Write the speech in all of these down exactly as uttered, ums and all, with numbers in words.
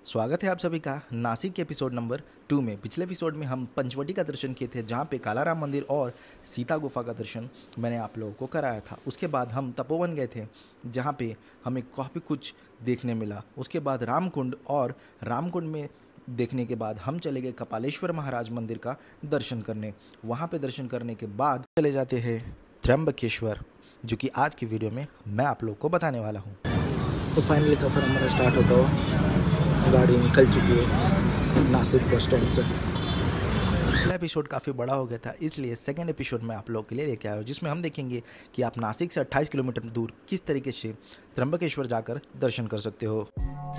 स्वागत है आप सभी का नासिक के एपिसोड नंबर टू में। पिछले एपिसोड में हम पंचवटी का दर्शन किए थे, जहाँ पे कालाराम मंदिर और सीता गुफा का दर्शन मैंने आप लोगों को कराया था। उसके बाद हम तपोवन गए थे, जहाँ पे हमें काफ़ी कुछ देखने मिला। उसके बाद रामकुंड, और रामकुंड में देखने के बाद हम चले गए कपालेश्वर महाराज मंदिर का दर्शन करने। वहाँ पे दर्शन करने के बाद चले जाते हैं त्र्यंबकेश्वर, जो कि आज की वीडियो में मैं आप लोग को बताने वाला हूँ। तो फाइनली सफ़र हमारा स्टार्ट होता हुआ गाड़ी निकल चुकी है नासिक बस स्टैंड से। पिछला एपिसोड काफ़ी बड़ा हो गया था, इसलिए सेकंड एपिसोड में आप लोगों के लिए लेके आया हूँ, जिसमें हम देखेंगे कि आप नासिक से अट्ठाईस किलोमीटर दूर किस तरीके से त्र्यंबकेश्वर जाकर दर्शन कर सकते हो।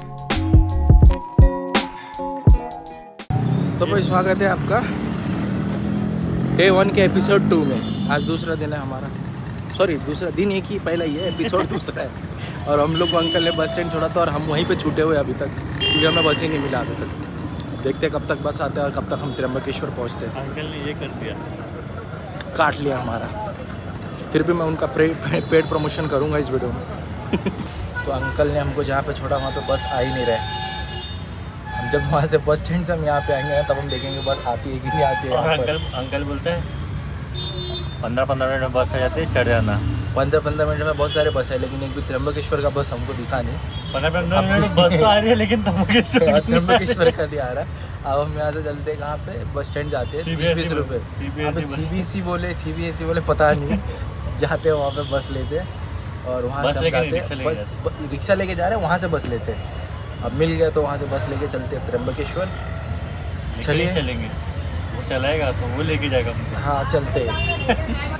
तो भाई स्वागत है आपका डे वन के एपिसोड टू में। आज दूसरा दिन है हमारा, सॉरी दूसरा दिन एक ही, पहला ये एपिसोड दूसरा है। और हम लोग को अंकल ने बस स्टैंड छोड़ा था और हम वहीं पे छूटे हुए अभी तक, क्योंकि हमें बस ही नहीं मिला अभी तक। देखते हैं कब तक बस आते हैं और कब तक हम त्र्यंबकेश्वर पहुंचते हैं। अंकल ने ये कर दिया, काट लिया हमारा। फिर भी मैं उनका पेड प्रमोशन करूंगा इस वीडियो में। तो अंकल ने हमको जहाँ पे छोड़ा वहाँ पे बस आ ही नहीं रहे। हम जब वहाँ से बस स्टैंड से हम यहाँ पे आएंगे तब हम देखेंगे बस आती है कि नहीं आती है। और अंकल अंकल बोलते हैं पंद्रह पंद्रह मिनट में बस आ जाती है, चढ़ जाना। पंद्रह पंद्रह मिनट में बहुत सारे बस है, लेकिन एक भी त्र्यंबकेश्वर का बस हमको दिखा नहीं। पंद्रह पंद्रह मिनट में बस तो आ रही है, लेकिन त्र्यंबकेश्वर त्र्यंबकेश्वर का नहीं आ रहा। अब हम यहाँ से चलते हैं कहाँ पे, बस स्टैंड जाते हैं बीस बीस रुपये। सीबीएसई बोले सीबीएसई बोले पता नहीं, जाते हैं वहाँ पे बस लेते हैं और वहाँ से रिक्शा लेके जा रहे हैं, वहाँ से बस लेते हैं। अब मिल गया तो वहाँ से बस लेके चलते हैं त्र्यंबकेश्वर। चलिए चलेंगे, वो चलाएगा तो वो लेके जाएगा। हाँ चलते हैं।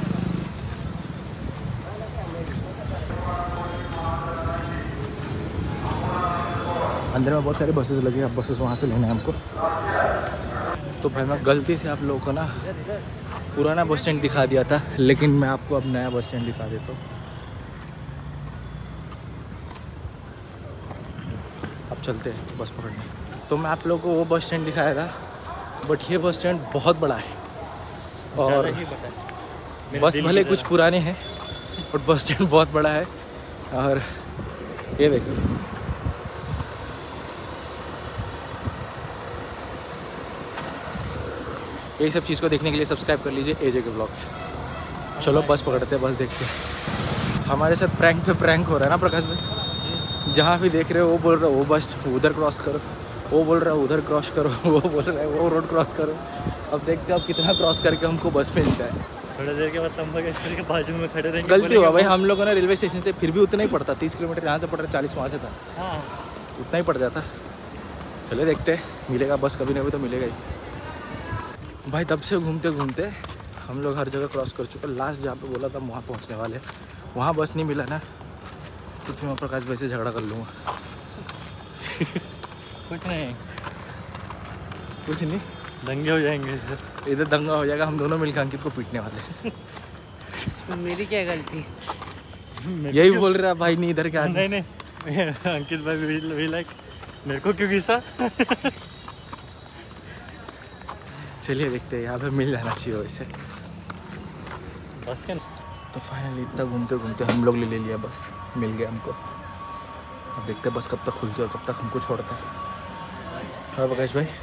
अंदर में बहुत सारे बसेस लगे, अब बसेस वहाँ से लेना है हमको। तो भाई मैं गलती से आप लोगों को ना पुराना बस स्टैंड दिखा दिया था, लेकिन मैं आपको अब नया बस स्टैंड दिखा देता हूँ। अब चलते हैं बस पकड़ने। तो मैं आप लोगों को वो बस स्टैंड दिखाया था, बट ये बस स्टैंड बहुत बड़ा है और बस भले कुछ पुराने हैं बट बस स्टैंड बहुत बड़ा है। और ये देखो, ये सब चीज़ को देखने के लिए सब्सक्राइब कर लीजिए एजे के ब्लॉग्स। चलो बस पकड़ते हैं, बस देखते हैं। हमारे साथ प्रैंक पे प्रैंक हो रहा है ना प्रकाश भाई। जहाँ भी देख रहे हो वो बोल रहा है वो बस उधर क्रॉस करो, वो बोल रहा है उधर क्रॉस करो, वो बोल रहा है वो रोड क्रॉस करो। अब देखते हैं अब कितना क्रॉस करके हमको बस मिलता है। थोड़ी देर के बाद त्र्यंबकेश्वर के बाजू में खड़े रहेंगे। गलती हुआ भाई, हम लोगों ने रेलवे स्टेशन से फिर भी उतना ही पड़ता, तीस किलोमीटर यहाँ से पड़ रहा है, चालीस वहाँ से था। हाँ उतना ही पड़ जाता। चले देखते हैं, मिलेगा बस कभी ना कभी तो मिलेगा ही। भाई तब से घूमते घूमते हम लोग हर जगह क्रॉस कर चुके। लास्ट जहाँ पे बोला था वहाँ पहुँचने वाले, वहाँ बस नहीं मिला ना, तो फिर मैं प्रकाश भाई से झगड़ा कर लूँगा। कुछ नहीं कुछ नहीं, दंगे हो जाएंगे सर। इधर दंगा हो जाएगा, हम दोनों मिलकर अंकित को पीटने वाले। मेरी क्या गलती? यही बोल रहा है भाई, नहीं इधर क्या। नहीं नहीं अंकित भाई भी लाइक मेरे को क्यों गिसा। चलिए देखते हैं, यहाँ पे मिल जाना चाहिए वैसे बस के। तो फाइनली इतना घूमते घूमते हम लोग ले ले लिया, बस मिल गया हमको। अब देखते हैं बस कब तक खुलती है और कब तक हमको छोड़ता है। हाँ प्रकाश भाई,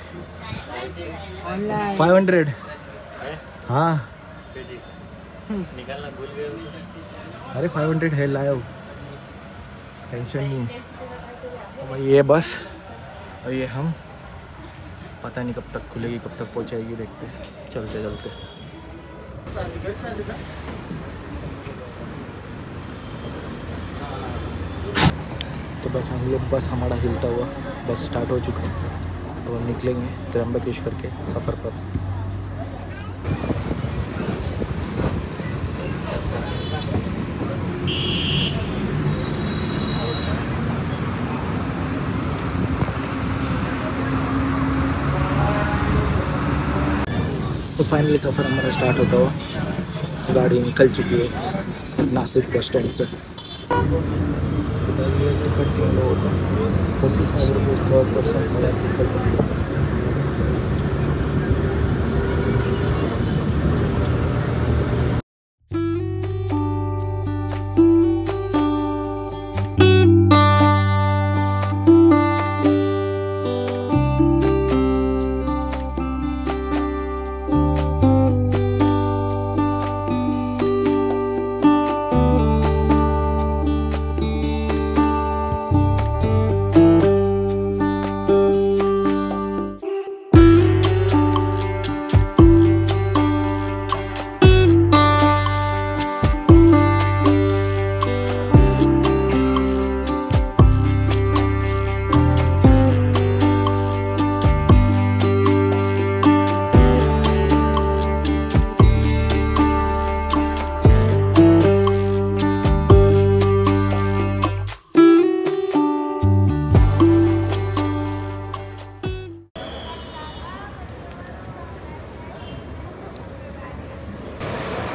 फाइव हंड्रेड हाँ निकालना भूल गए। अरे फाइव हंड्रेड है, लाया टेंशन नहीं। तो भाई ये बस और ये हम, पता नहीं कब तक खुलेगी कब तक पहुंचाएगी, देखते हैं चलते चलते। तो बस फाइनली बस हमारा हिलता हुआ बस स्टार्ट हो चुका है। तो हम निकलेंगे त्र्यंबकेश्वर के सफ़र पर। तो फाइनली सफ़र हमारा स्टार्ट होता हुआ गाड़ी निकल चुकी है नासिक बस स्टैंड से। फोर्टी फाइव रुपीज़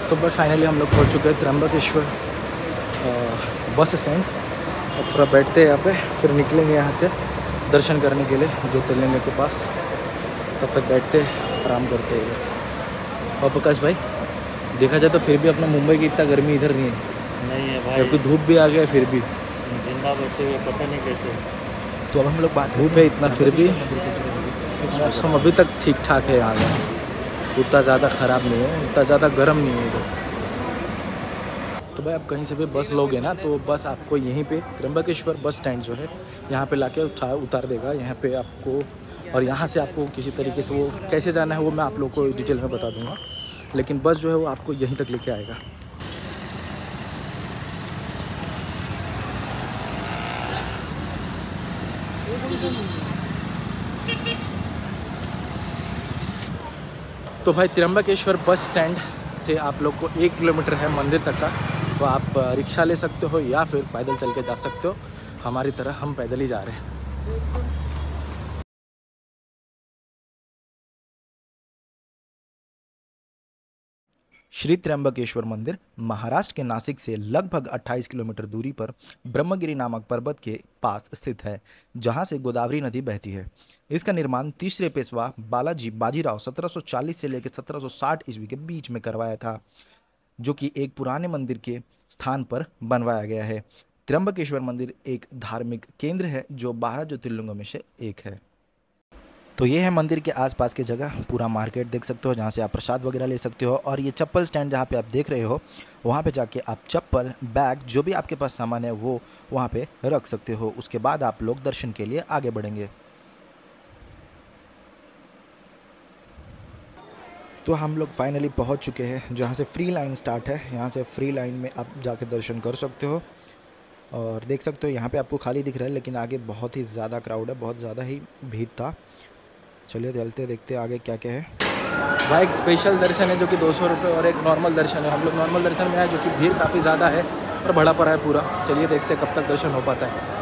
तो बस फाइनली हम लोग पहुंच चुके हैं त्र्यंबकेश्वर बस स्टैंड। और थोड़ा बैठते हैं यहाँ पे, फिर निकलेंगे यहाँ से दर्शन करने के लिए ज्योतिर्लिंग के पास। तब तक बैठते आराम करते हैं। और प्रकाश भाई, देखा जाए तो फिर भी अपना मुंबई की इतना गर्मी इधर नहीं है। नहीं है भाई, जबकि धूप भी आ गया फिर भी जिंदा बचे हुए पता नहीं कैसे। तो अब हम लोग बात धूप है इतना, फिर भी मौसम अभी तक ठीक ठाक है यहाँ का, उतना ज़्यादा ख़राब नहीं है, उतना ज़्यादा गर्म नहीं है इधर। तो भाई आप कहीं से भी बस लोगे ना, तो बस आपको यहीं पे त्र्यंबकेश्वर बस स्टैंड जो है यहाँ पे लाके उठा उतार देगा यहाँ पे आपको। और यहाँ से आपको किसी तरीके से वो कैसे जाना है वो मैं आप लोग को डिटेल में बता दूँगा, लेकिन बस जो है वो आपको यहीं तक लेके आएगा। तो भाई त्र्यंबकेश्वर बस स्टैंड से आप लोग को एक किलोमीटर है मंदिर तक का, तो आप रिक्शा ले सकते हो या फिर पैदल चल के जा सकते हो। हमारी तरह हम पैदल ही जा रहे हैं। श्री त्र्यंबकेश्वर मंदिर महाराष्ट्र के नासिक से लगभग अट्ठाईस किलोमीटर दूरी पर ब्रह्मगिरी नामक पर्वत के पास स्थित है, जहां से गोदावरी नदी बहती है। इसका निर्माण तीसरे पेशवा बालाजी बाजीराव सत्रह सौ चालीस से लेकर सत्रह सौ साठ ईस्वी के बीच में करवाया था, जो कि एक पुराने मंदिर के स्थान पर बनवाया गया है। त्र्यंबकेश्वर मंदिर एक धार्मिक केंद्र है जो बारह ज्योतिर्लिंगों में से एक है। तो ये है मंदिर के आसपास की जगह, पूरा मार्केट देख सकते हो जहाँ से आप प्रसाद वगैरह ले सकते हो। और ये चप्पल स्टैंड जहाँ पे आप देख रहे हो, वहाँ पे जाके आप चप्पल, बैग, जो भी आपके पास सामान है वो वहाँ पे रख सकते हो। उसके बाद आप लोग दर्शन के लिए आगे बढ़ेंगे। तो हम लोग फाइनली पहुँच चुके हैं जहाँ से फ्री लाइन स्टार्ट है। यहाँ से फ्री लाइन में आप जाके दर्शन कर सकते हो। और देख सकते हो यहाँ पे आपको खाली दिख रहा है, लेकिन आगे बहुत ही ज़्यादा क्राउड है, बहुत ज़्यादा ही भीड़ था। चलिए चलते देखते आगे क्या क्या है। भाई एक स्पेशल दर्शन है जो कि दो सौ रुपये और एक नॉर्मल दर्शन है। हम लोग नॉर्मल दर्शन में आए जो कि भीड़ काफ़ी ज़्यादा है और बड़ा पड़ा है पूरा। चलिए देखते कब तक दर्शन हो पाता है।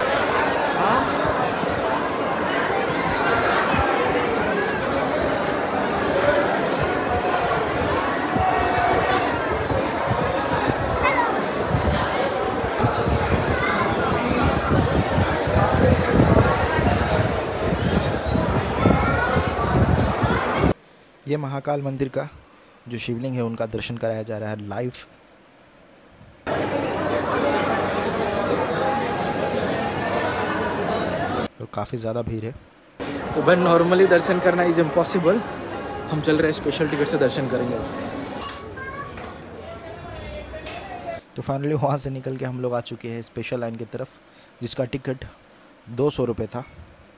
ये महाकाल मंदिर का जो शिवलिंग है उनका दर्शन कराया जा रहा है लाइव। तो काफ़ी ज़्यादा भीड़ है। तो भाई नॉर्मली दर्शन करना इज़ इम्पॉसिबल, हम चल रहे हैं स्पेशल टिकट से दर्शन करेंगे। तो फाइनली वहाँ से निकल के हम लोग आ चुके हैं स्पेशल लाइन की तरफ, जिसका टिकट दो सौ रुपये था।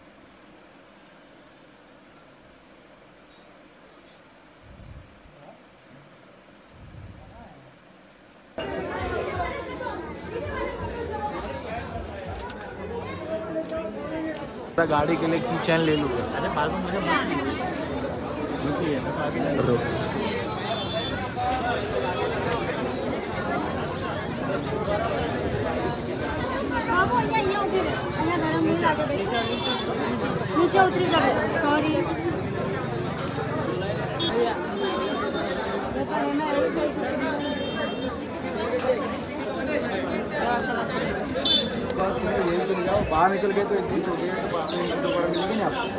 गाड़ी के लिए की चैन ले लूँगा। अरे बाल में मुझे नीचे उतरी जाए। सॉरी बाहर निकल गए तो एक चीज हो गई है, तो बाद में दोबारा मिलेगी ना आपको।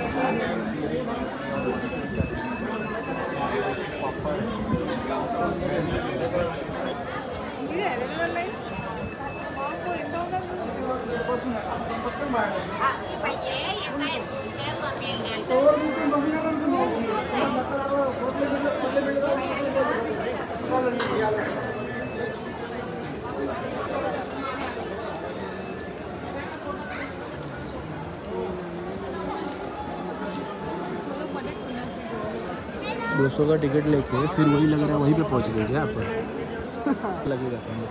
दो सौ का टिकट लेके फिर वही लग रहा है वहीं पे पहुंच गए क्या आप लगेगा तो।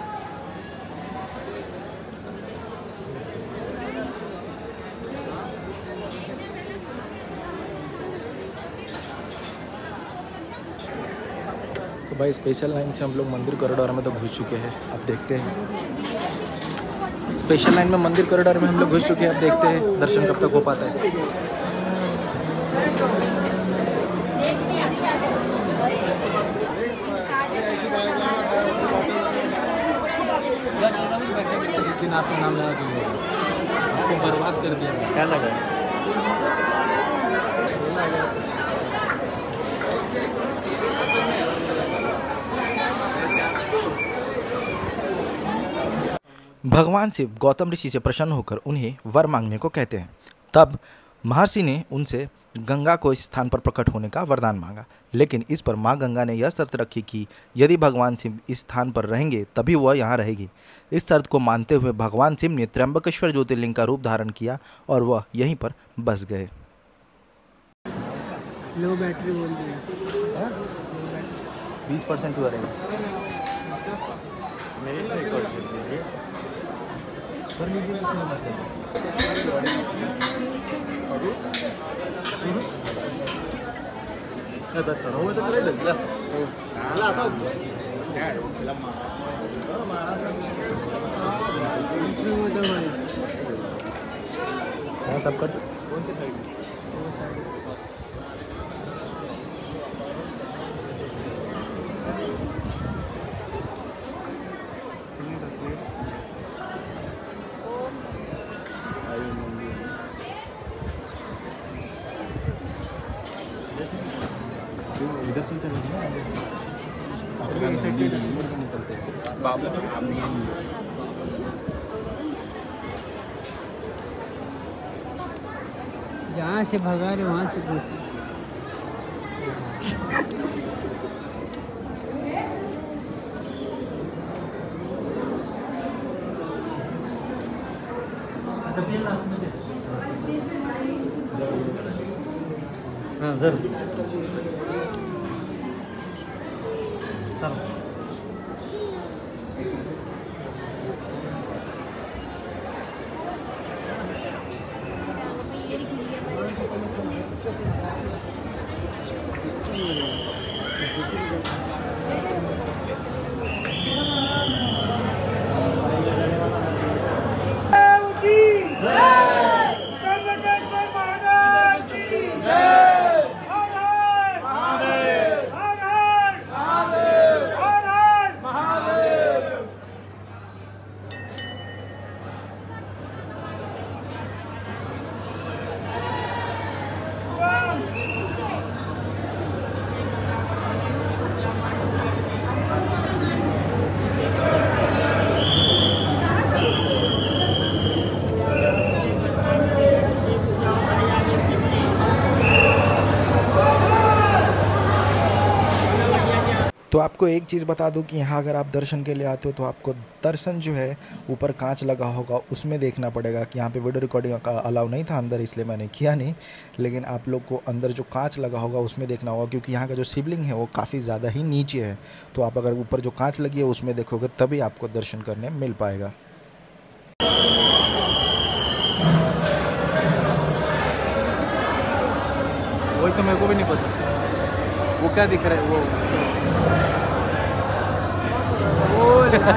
तो भाई स्पेशल लाइन से हम लोग मंदिर कॉरिडोर में तो घुस चुके हैं। अब देखते हैं स्पेशल लाइन में मंदिर कॉरिडोर में हम लोग घुस चुके हैं। अब देखते हैं दर्शन कब तक हो पाता है। दिन आपका नाम लगा दिया, आपको बर्बाद कर दिया। क्या लगा? भगवान शिव गौतम ऋषि से प्रसन्न होकर उन्हें वर मांगने को कहते हैं। तब महर्षि ने उनसे गंगा को इस स्थान पर प्रकट होने का वरदान मांगा, लेकिन इस पर माँ गंगा ने यह शर्त रखी कि यदि भगवान शिव इस स्थान पर रहेंगे तभी वह यहाँ रहेगी। इस शर्त को मानते हुए भगवान शिव ने त्र्यंबकेश्वर ज्योतिर्लिंग का रूप धारण किया और वह यहीं पर बस गए। लो बैटरी बोल दी, बीस परसेंट हुआ रहेगा। मेरे से रिकॉर्ड कर दीजिए। सब कर कौन सी साइड? वो साइड इधर से चलेंगे ना, इस साइड से निकलते हैं। बाबू जहाँ से भगा रहे वहाँ से पूछ। हाँ सर चलो। तो आपको एक चीज़ बता दूं कि यहाँ अगर आप दर्शन के लिए आते हो तो आपको दर्शन जो है ऊपर कांच लगा होगा उसमें देखना पड़ेगा कि यहाँ पे वीडियो रिकॉर्डिंग का अलाउ नहीं था अंदर, इसलिए मैंने किया नहीं। लेकिन आप लोग को अंदर जो कांच लगा होगा उसमें देखना होगा, क्योंकि यहाँ का जो शिवलिंग है वो काफ़ी ज़्यादा ही नीचे है। तो आप अगर ऊपर जो कांच लगी है उसमें देखोगे तभी आपको दर्शन करने मिल पाएगा। वही तो मेरे को भी नहीं पता वो क्या दिख रहा है। वो वो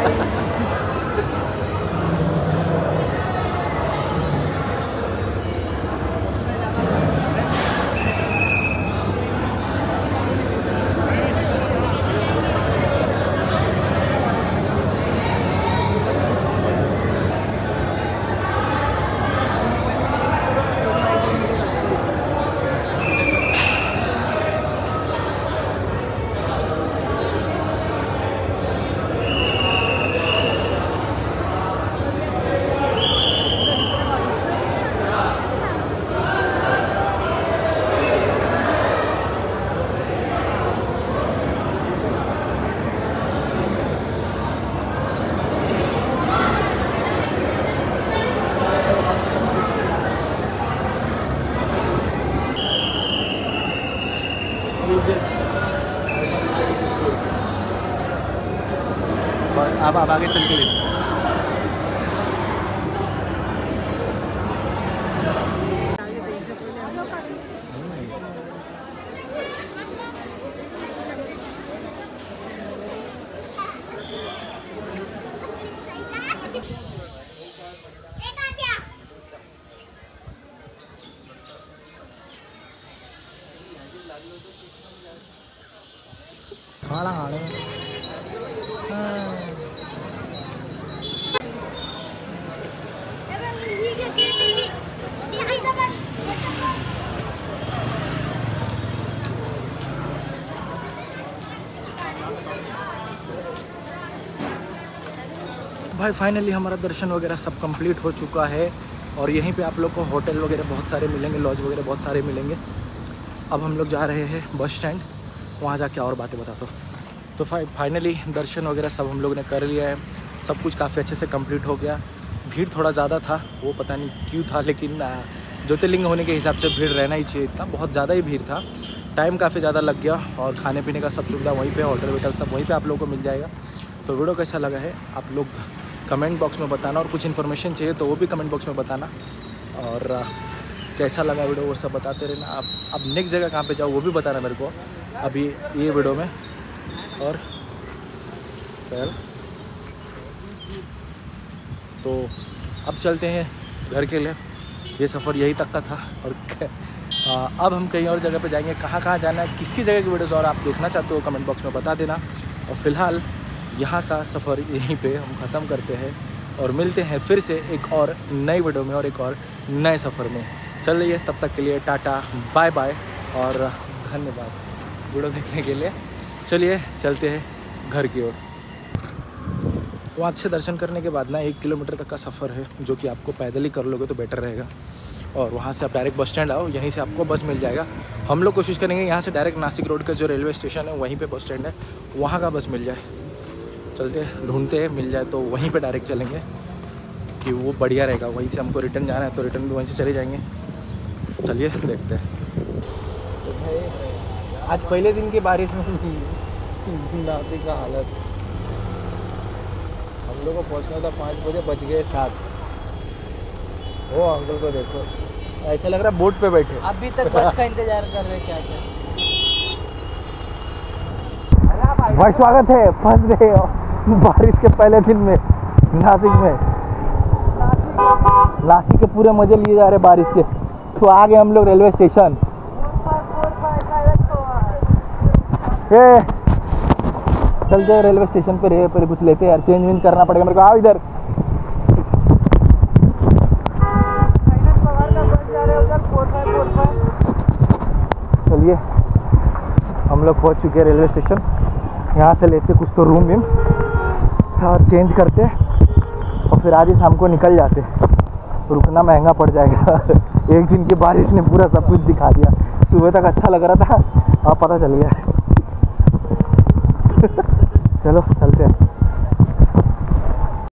अब आप आगे चल के ले खाना खाने भाई फाइनली हमारा दर्शन वगैरह सब कंप्लीट हो चुका है और यहीं पे आप लोग को होटल वगैरह बहुत सारे मिलेंगे, लॉज वगैरह बहुत सारे मिलेंगे। अब हम लोग जा रहे हैं बस स्टैंड, वहाँ जाके और बातें बताता हूँ। तो फाइ फाइनली दर्शन वगैरह सब हम लोग ने कर लिया है, सब कुछ काफ़ी अच्छे से कंप्लीट हो गया। भीड़ थोड़ा ज़्यादा था, वो पता नहीं क्यों था, लेकिन ज्योतिर्लिंग होने के हिसाब से भीड़ रहना ही चाहिए, इतना बहुत ज़्यादा ही भीड़ था। टाइम काफ़ी ज़्यादा लग गया और खाने पीने का सब सुविधा वहीं पे, होटल वोटल सब वहीं पे आप लोगों को मिल जाएगा। तो वीडियो कैसा लगा है आप लोग कमेंट बॉक्स में बताना, और कुछ इन्फॉर्मेशन चाहिए तो वो भी कमेंट बॉक्स में बताना, और कैसा लगा वीडियो वो सब बताते रहना। आप अब नेक्स्ट जगह कहाँ पे जाओ वो भी बताना मेरे को अभी ये वीडियो में। और फिर तो अब चलते हैं घर के लिए, ये सफ़र यही तक का था। और आ, अब हम कहीं और जगह पे जाएंगे, कहाँ कहाँ जाना है, किसकी जगह की वीडियोज़ और आप देखना चाहते हो कमेंट बॉक्स में बता देना। और फिलहाल यहाँ का सफ़र यहीं पे हम ख़त्म करते हैं और मिलते हैं फिर से एक और नई वीडियो में और एक और नए सफ़र में। चलिए तब तक के लिए टाटा बाय बाय और धन्यवाद वीडियो देखने के लिए। चलिए चलते हैं घर की ओर। तो वहाँ से दर्शन करने के बाद ना एक किलोमीटर तक का सफ़र है, जो कि आपको पैदल ही कर लोगे तो बेटर रहेगा। और वहाँ से आप डायरेक्ट बस स्टैंड आओ, यहीं से आपको बस मिल जाएगा। हम लोग कोशिश करेंगे यहाँ से डायरेक्ट नासिक रोड का जो रेलवे स्टेशन है वहीं पे बस स्टैंड है, वहाँ का बस मिल जाए। चलते ढूंढते हैं, मिल जाए तो वहीं पे डायरेक्ट चलेंगे कि वो बढ़िया रहेगा। वहीं से हमको रिटर्न जाना है तो रिटर्न भी वहीं से चले जाएंगे। चलिए देखते हैं। तो भाई आज पहले दिन की बारिश में नासिक का हालत, हम लोग को पहुँचना था पाँच बजे, बज गए सात। वो अंकल को देखो, ऐसा लग रहा है बोट पे बैठे, अभी तक बस का इंतजार कर रहे चाचा। भाई स्वागत है, फंस गए बारिश के पहले दिन में नासिक में। नासिक के पूरे मजे लिए जा रहे बारिश के। तो आ गए हम लोग रेलवे स्टेशन। ए, चलते हैं रेलवे स्टेशन पे, रहे पर कुछ लेते हैं यार, चेंज वेंज करना पड़ेगा मेरे को। आओ इधर। चलिए हम लोग पहुंच चुके हैं रेलवे स्टेशन। यहाँ से लेते कुछ तो रूम वूम और चेंज करते और फिर आज ही शाम को निकल जाते। रुकना महंगा पड़ जाएगा। एक दिन की बारिश ने पूरा सब कुछ दिखा दिया। सुबह तक अच्छा लग रहा था, अब पता चल गया। चलो चलते हैं।